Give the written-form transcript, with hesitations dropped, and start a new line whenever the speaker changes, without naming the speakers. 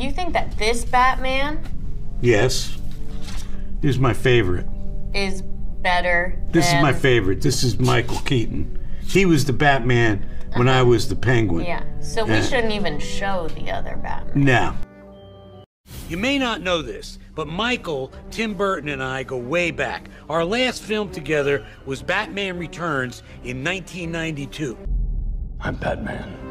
Do you think that this Batman
Yes. This is my favorite.
is better
This is
than...
my favorite. This is Michael Keaton. He was the Batman when I was the Penguin.
Yeah, so we shouldn't even show the other Batman.
No. You may not know this, but Michael, Tim Burton, and I go way back. Our last film together was Batman Returns in 1992.
I'm Batman.